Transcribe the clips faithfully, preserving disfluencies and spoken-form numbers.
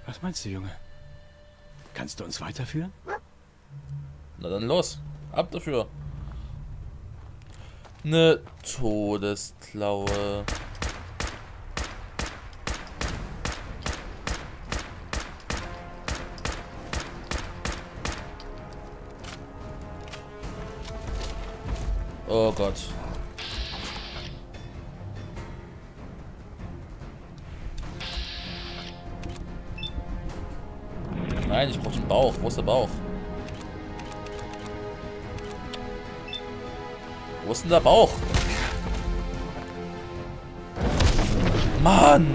Was meinst du, Junge? Kannst du uns weiterführen? Na dann los. Ab dafür. Ne Todesklaue. Oh Gott. Nein, ich brauche den Bauch. Wo ist der Bauch? Wo ist denn der Bauch? Mann!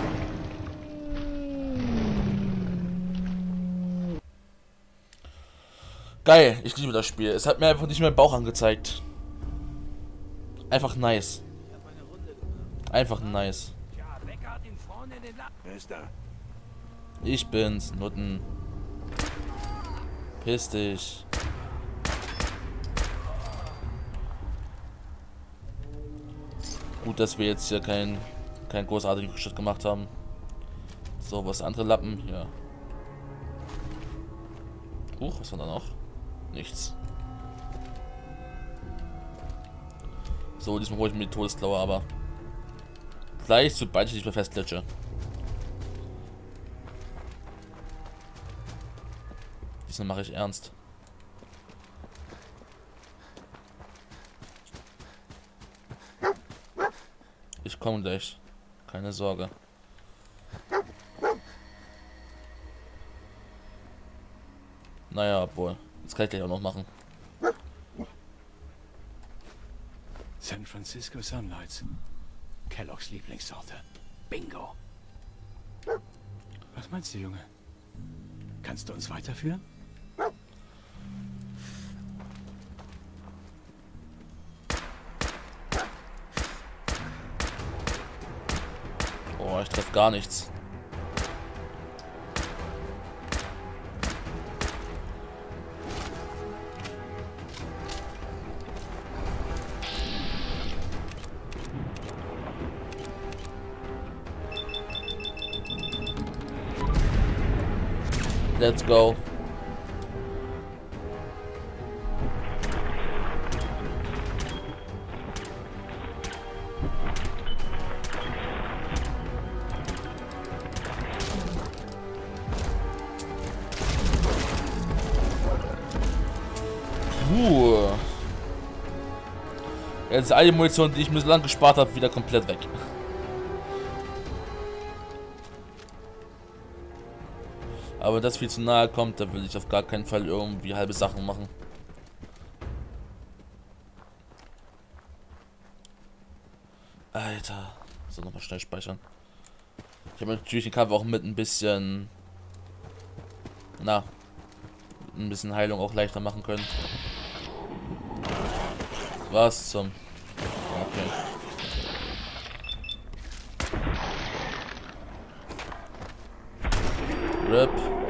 Geil, ich liebe das Spiel. Es hat mir einfach nicht mehr den Bauch angezeigt. Einfach nice. Einfach nice. Ich bin's, Nutten. Piss dich. Gut, dass wir jetzt hier keinen kein großartigen Schritt gemacht haben. So, was andere Lappen? Ja. Huch, was war da noch? Nichts. So, diesmal hole ich mir die Todesklaue, aber gleich, sobald ich nicht mehr festklitsche. Diesmal mache ich ernst. Ich komme gleich. Keine Sorge. Naja, obwohl. Das kann ich gleich auch noch machen. San Francisco Sunlights. Kelloggs Lieblingssorte. Bingo. Was meinst du, Junge? Kannst du uns weiterführen? Oh, ich treffe gar nichts. Let's go. Puh. Jetzt ist all die Munition, die ich mir so lange gespart habe, wieder komplett weg. Aber wenn das viel zu nahe kommt, da will ich auf gar keinen Fall irgendwie halbe Sachen machen. Alter. So, nochmal schnell speichern. Ich habe natürlich den Kampf auch mit ein bisschen... Na. Ein bisschen Heilung auch leichter machen können. Was zum... Okay. Rip.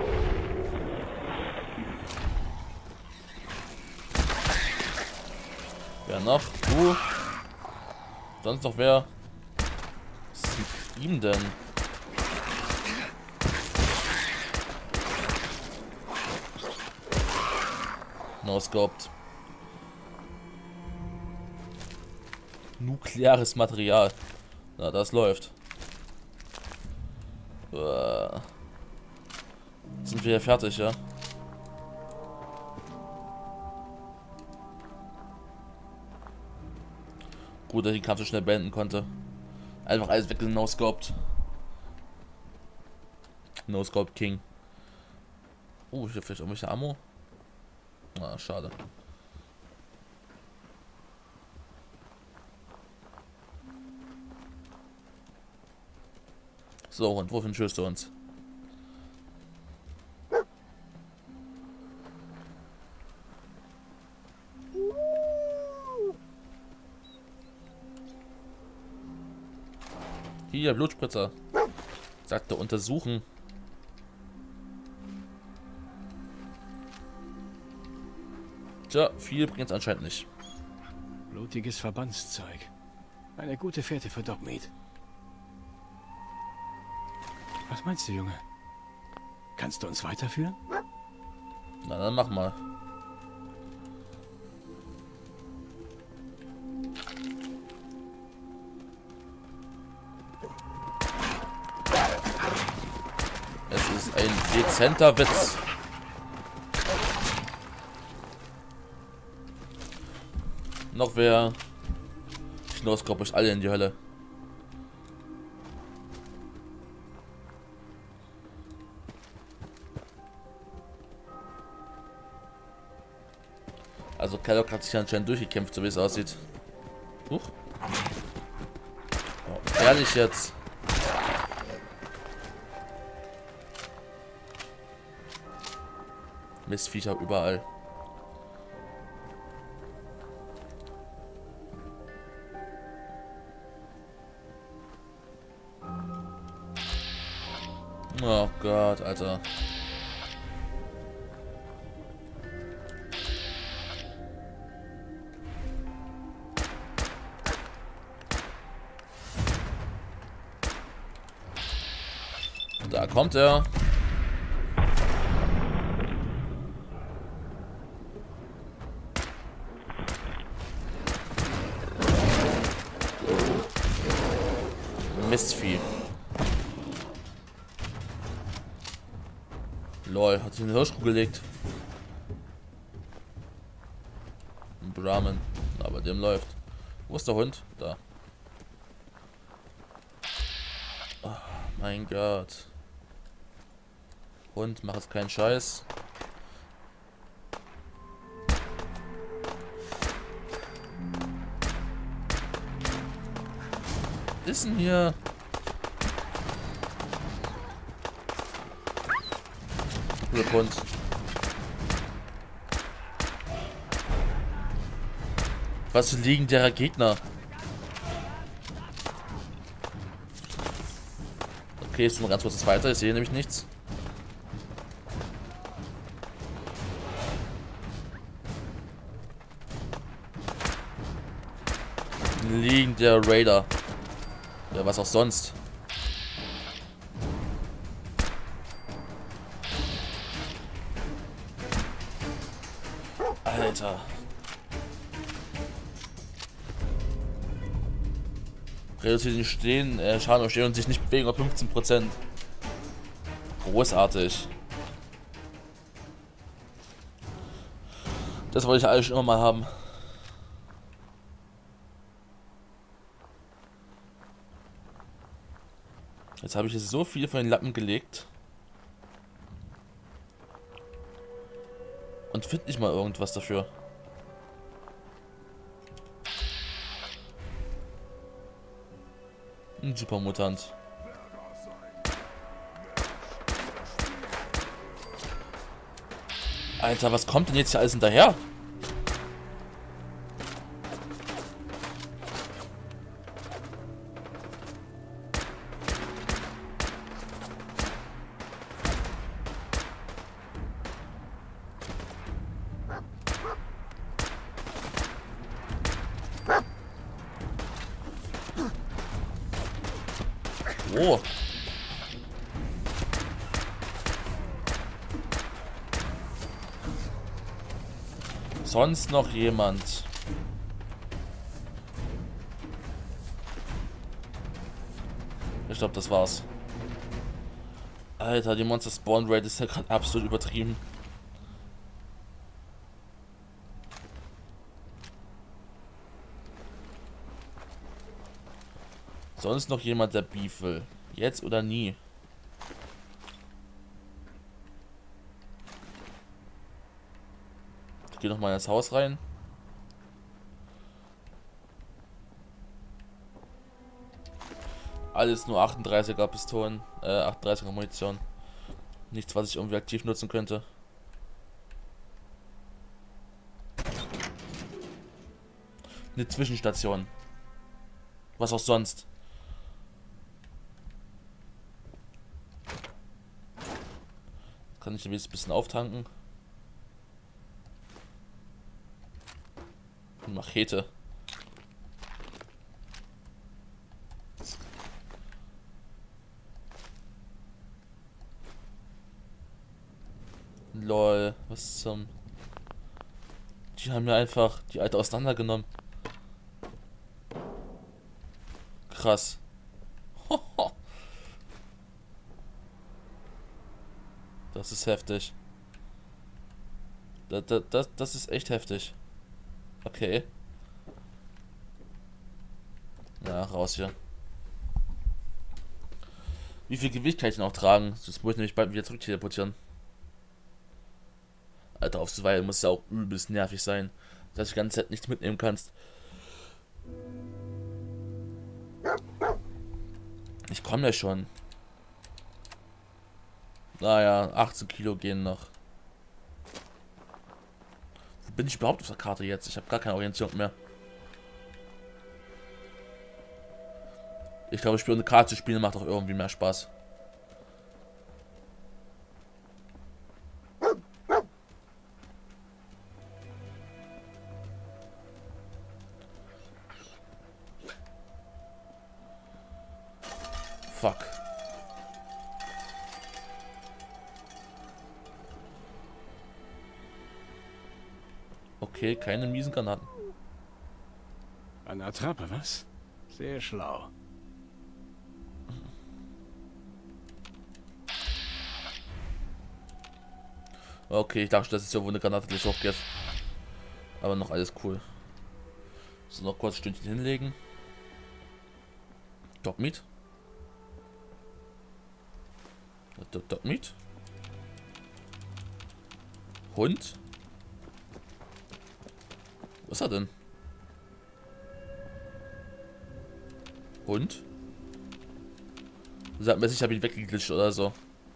Wer noch? Du. Sonst noch wer? Was ist mit ihm denn? No scoped. Nukleares Material. Na, das läuft. Uah. Sind wir ja fertig, ja? Gut, dass ich den Kampf so schnell beenden konnte. Einfach alles weg, no-scoped. No-scoped King. Oh, hier vielleicht irgendwelche Ammo. Ah, schade. So, und wofür schützt du uns? Hier, Blutspritzer. Sagte untersuchen. Tja, viel bringt es anscheinend nicht. Blutiges Verbandszeug. Eine gute Fährte für Dogmeat. Was meinst du, Junge? Kannst du uns weiterführen? Na, dann mach mal. Es ist ein dezenter Witz. Noch wer? Ich los, glaube ich, alle in die Hölle. Also Kellogg hat sich anscheinend durchgekämpft, so wie es aussieht. Huch. Oh, ehrlich jetzt. Mistviecher überall. Oh Gott, Alter. Da kommt er. Mistvieh. Lol, hat sich in den Hirschkuh gelegt. Ein Brahmin. Aber dem läuft. Wo ist der Hund? Da. Oh, mein Gott. Hund, mach jetzt keinen Scheiß. Was ist denn hier? Hund. Was liegen derer Gegner? Okay, ist nur ganz kurz weiter. Ich sehe nämlich nichts. Liegen der Raider. Ja, was auch sonst. Alter. Reduziert den Stehen, äh, Schaden und Stehen und sich nicht bewegen auf fünfzehn Prozent. Großartig. Das wollte ich alles schon immer mal haben. Jetzt habe ich jetzt so viel von den Lappen gelegt. Und finde nicht mal irgendwas dafür. Ein Supermutant. Alter, was kommt denn jetzt hier alles hinterher? Oh. Sonst noch jemand? Ich glaube, das war's. Alter, die Monster Spawn Rate ist ja gerade absolut übertrieben. Sonst noch jemand, der Beef will? Jetzt oder nie? Ich gehe noch mal ins Haus rein. Alles nur achtunddreißiger Pistolen, äh, achtunddreißiger Munition. Nichts, was ich irgendwie aktiv nutzen könnte. Eine Zwischenstation. Was auch sonst. Kann ich ein bisschen auftanken. Eine Machete. Lol, was zum... Die haben mir einfach die alte auseinandergenommen. Krass. Das ist heftig. Das, das, das, das ist echt heftig. Okay. Ja, raus hier. Wie viel Gewicht kann ich noch tragen? Das muss ich nämlich bald wieder zurück teleportieren. Alter, auf Zuweilen muss ja auch übelst nervig sein, dass du die ganze Zeit nichts mitnehmen kannst. Ich komme ja schon. Naja, achtzehn Kilo gehen noch. Wo bin ich überhaupt auf der Karte jetzt? Ich habe gar keine Orientierung mehr. Ich glaube, Spiel eine Karte zu spielen macht auch irgendwie mehr Spaß. Fuck. Okay, keine miesen Granaten. Eine Attrappe, was? Sehr schlau. Okay, ich dachte, das ist ja wohl eine Granate, die hochgeht. Aber noch alles cool. So, noch kurz ein Stündchen hinlegen. Dog Meat. Dog, Dog Meat. Hund. Was ist er denn? Hund? Sag mir, ich habe ihn weggeglitscht oder so.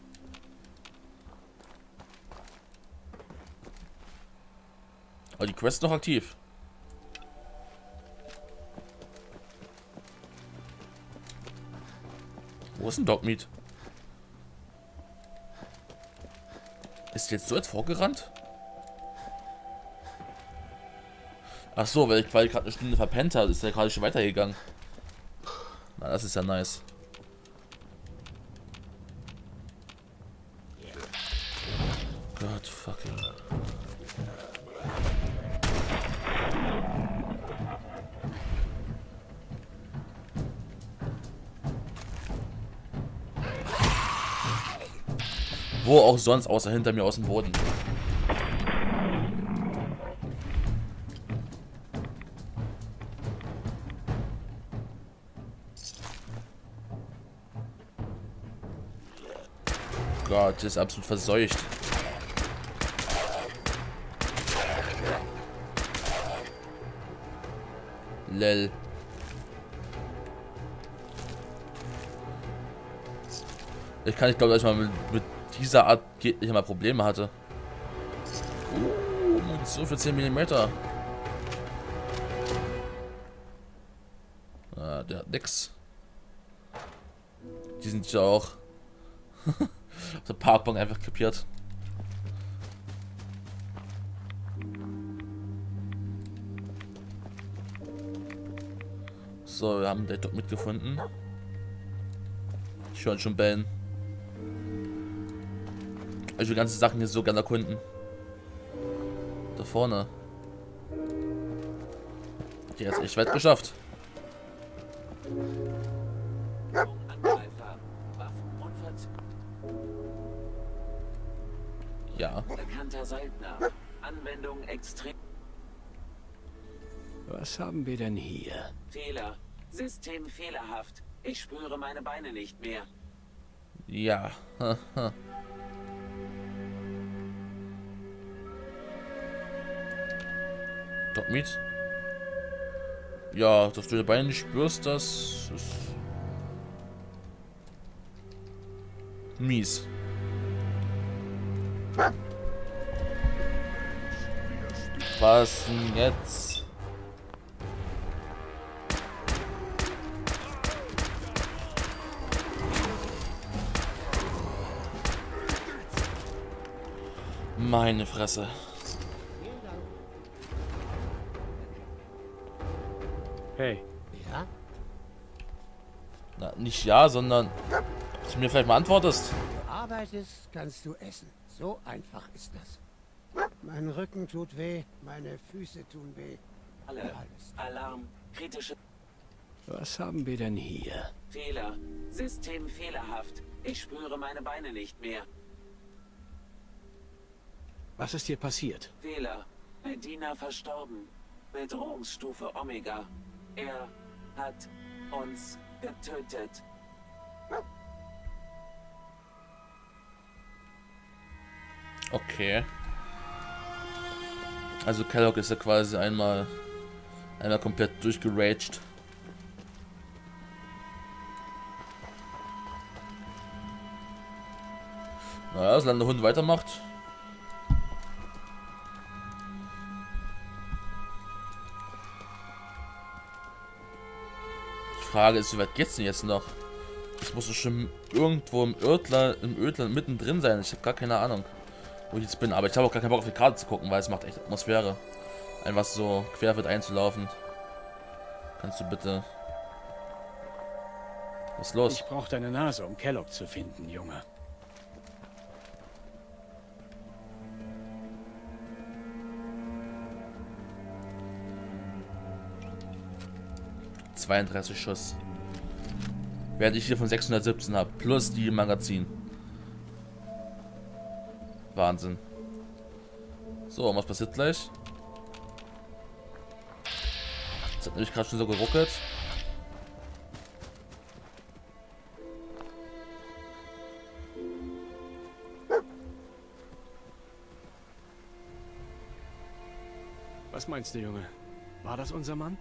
Aber die Quest ist noch aktiv. Wo ist ein Dog Meat? Ist jetzt so jetzt vorgerannt? Ach so, weil ich, weil ich gerade eine Stunde verpennt habe, ist er gerade schon weitergegangen. Na, das ist ja nice. Gott, fucking. Wo auch sonst, außer hinter mir aus dem Boden. Gott, das ist absolut verseucht. Lel. Ich kann nicht glauben, dass ich mal mit, mit dieser Art geht nicht mal Probleme hatte. Uh, Munition für zehn Millimeter. Ah, der hat nix. Die sind ja auch auf der Parkbank einfach kapiert. So, wir haben den dort mitgefunden. Ich höre schon bellen. Ich will ganze Sachen hier so gerne erkunden. Da vorne. Die hat es echt weit geschafft. Ja. Bekannter Söldner. Anwendung extrem. Was haben wir denn hier? Fehler. System fehlerhaft. Ich spüre meine Beine nicht mehr. Ja. Dog Meat. Ja, dass du die Beine nicht spürst, das ist mies. Was denn jetzt? Meine Fresse. Hey. Ja? Na, nicht ja, sondern dass du mir vielleicht mal antwortest. Aber arbeitest, kannst du essen. So einfach ist das. Mein Rücken tut weh, meine Füße tun weh. Alle. Alles. Alarm. Kritische Was haben wir denn hier? Fehler. System fehlerhaft. Ich spüre meine Beine nicht mehr. Was ist hier passiert? Fehler. Medina verstorben. Bedrohungsstufe Omega. Er hat uns getötet. Okay. Also Kellogg ist ja quasi einmal einmal komplett durchgeraged. Naja, solange der Hund weitermacht. Die Frage ist, wie weit geht's denn jetzt noch? Ich muss doch schon irgendwo im Ödler, im Ödland mittendrin sein. Ich habe gar keine Ahnung, wo ich jetzt bin. Aber ich habe auch gar keinen Bock auf die Karte zu gucken, weil es macht echt Atmosphäre. Einfach so querfeld einzulaufen. Kannst du bitte... Was ist los? Ich brauche deine Nase, um Kellogg zu finden, Junge. zweiunddreißig Schuss. Während ich hier von sechshundertsiebzehn habe. Plus die Magazin. Wahnsinn. So, was passiert gleich? Das hat nämlich gerade schon so geruckelt. Was meinst du, Junge? War das unser Mann?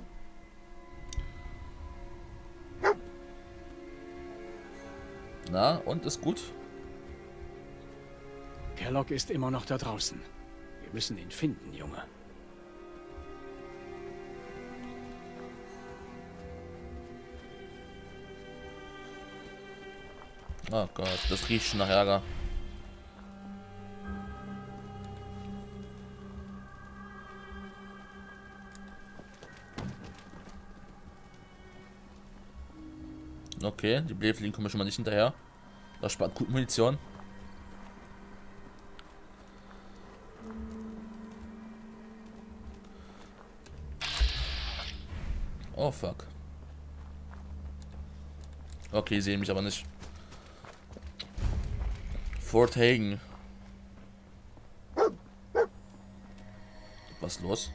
Na, und ist gut? Kellogg ist immer noch da draußen. Wir müssen ihn finden, Junge. Oh Gott, das riecht schon nach Ärger. Okay, die Blähfliegen kommen schon mal nicht hinterher. Das spart gut Munition. Oh fuck. Okay, die sehen mich aber nicht. Fort Hagen. Was ist los?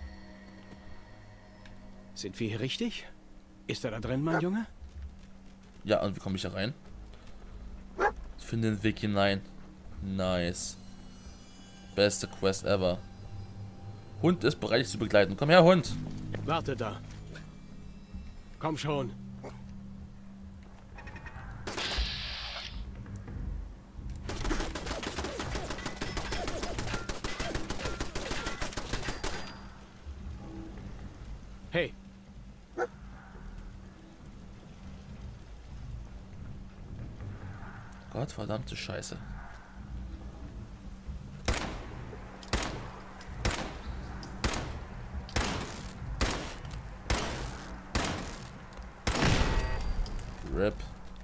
Sind wir hier richtig? Ist er da drin, mein Junge? Ja, und wie komme ich da rein? Ich finde den Weg hinein. Nice. Beste Quest ever. Hund ist bereit, dich zu begleiten. Komm her, Hund. Warte da. Komm schon. Hey. Gott, verdammte Scheiße. Rip.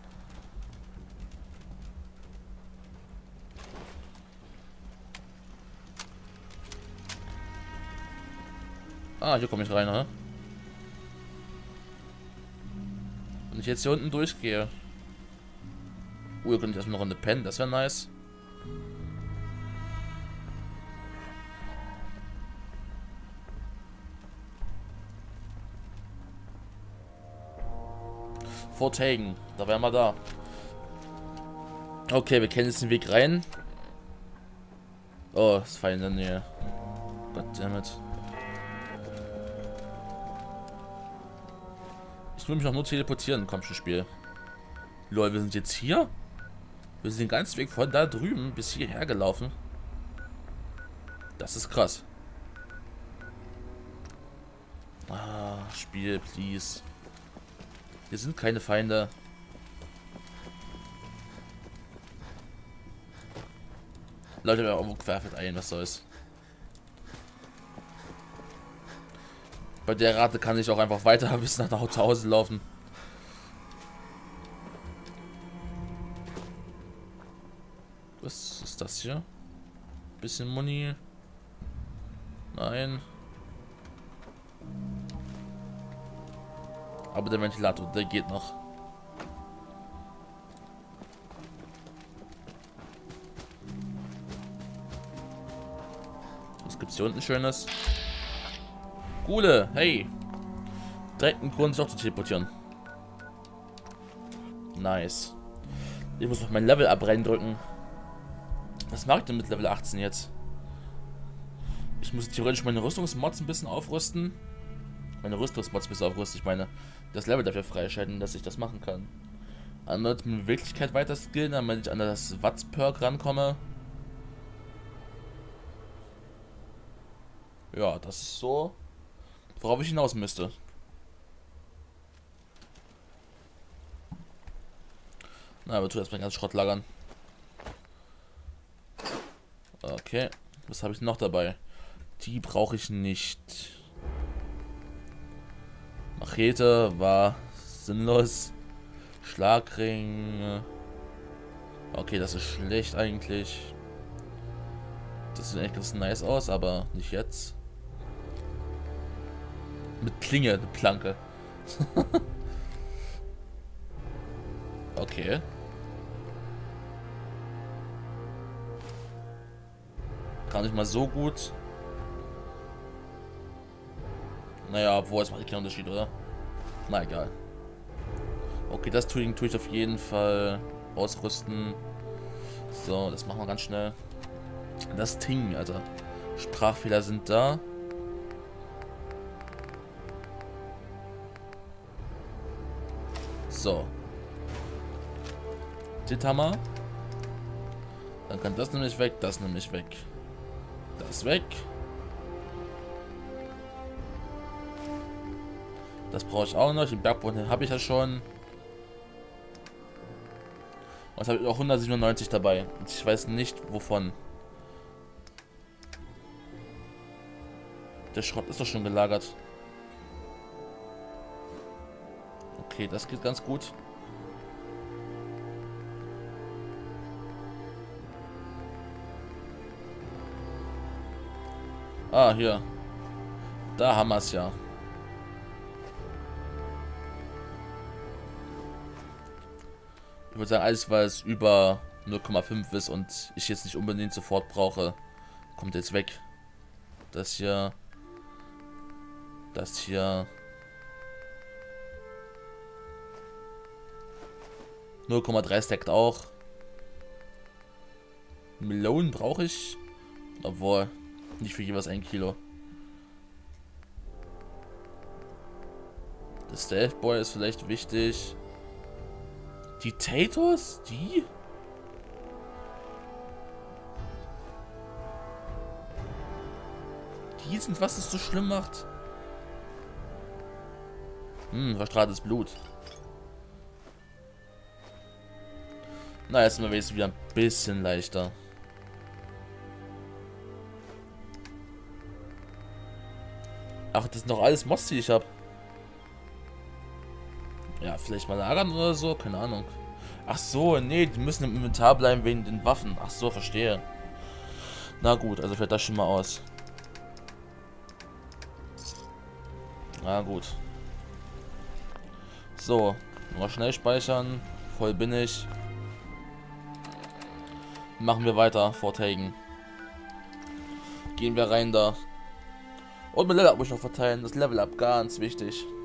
Ah, hier komme ich rein, ne? Wenn ich jetzt hier unten durchgehe. Oh, ihr könnt erstmal eine Runde pennen, das wäre nice. Fort Hagen, da wären wir da. Okay, wir kennen jetzt den Weg rein. Oh, das war in der Nähe. Goddammit. Ich will mich auch nur teleportieren, komm schon, Spiel. Lol, wir sind jetzt hier? Wir sind den ganzen Weg von da drüben bis hierher gelaufen. Das ist krass. Ah, Spiel, please. Wir sind keine Feinde. Leute, wir haben irgendwo querfeld ein, was soll's. Bei der Rate kann ich auch einfach weiter bis nach zu Hause laufen. Was ist das hier? Bisschen Muni. Nein. Aber der Ventilator, der geht noch. Was gibt's hier unten Schönes? Gule, hey. Direkt einen Grund, sich auch zu teleportieren. Nice. Ich muss noch mein Level up reindrücken. Was mache ich denn mit Level achtzehn jetzt? Ich muss theoretisch meine Rüstungsmods ein bisschen aufrüsten. Meine Rüstungsmods ein bisschen aufrüsten. Ich meine, das Level dafür freischalten, dass ich das machen kann. Einmal mit Wirklichkeit weiter skillen, damit ich an das Watts-Perk rankomme. Ja, das ist so, worauf ich hinaus müsste. Na, aber tu erstmal ganz Schrott lagern. Okay, was habe ich noch dabei? Die brauche ich nicht. Machete war sinnlos. Schlagring. Okay, das ist schlecht eigentlich. Das sieht eigentlich ganz nice aus, aber nicht jetzt. Mit Klinge, eine Planke. Okay. Gar nicht mal so gut. Naja, obwohl, es macht keinen Unterschied, oder? Na egal. Okay, das tue ich, tue ich auf jeden Fall ausrüsten. So, das machen wir ganz schnell. Das Ting, Alter. Sprachfehler sind da. So. Tithammer. Dann kann das nämlich weg, das nämlich weg. Das weg. Das brauche ich auch noch. Den Bergboden habe ich ja schon. Und jetzt habe ich auch hundertsiebenundneunzig dabei. Und ich weiß nicht wovon. Der Schrott ist doch schon gelagert. Okay, das geht ganz gut. Ah, hier. Da haben wir es ja. Ich würde sagen, alles, weil es über null Komma fünf ist und ich jetzt nicht unbedingt sofort brauche, kommt jetzt weg. Das hier. Das hier. null Komma drei stackt auch. Melonen brauche ich. Obwohl, nicht für jeweils ein Kilo. Der Stealth Boy ist vielleicht wichtig. Die Tators? Die? Die sind, was es so schlimm macht. Hm, verstrahltes Blut. Na, jetzt sind wir jetzt wieder ein bisschen leichter. Ach, das sind doch alles Mods, die ich habe. Ja, vielleicht mal lagern oder so, keine Ahnung. Ach so, nee, die müssen im Inventar bleiben wegen den Waffen. Ach so, verstehe. Na gut, also fällt das schon mal aus. Na gut. So, mal schnell speichern. Voll bin ich. Machen wir weiter, Fort Hagen. Gehen wir rein da. Und mein Level Up muss ich noch verteilen. Das Level Up, ganz wichtig.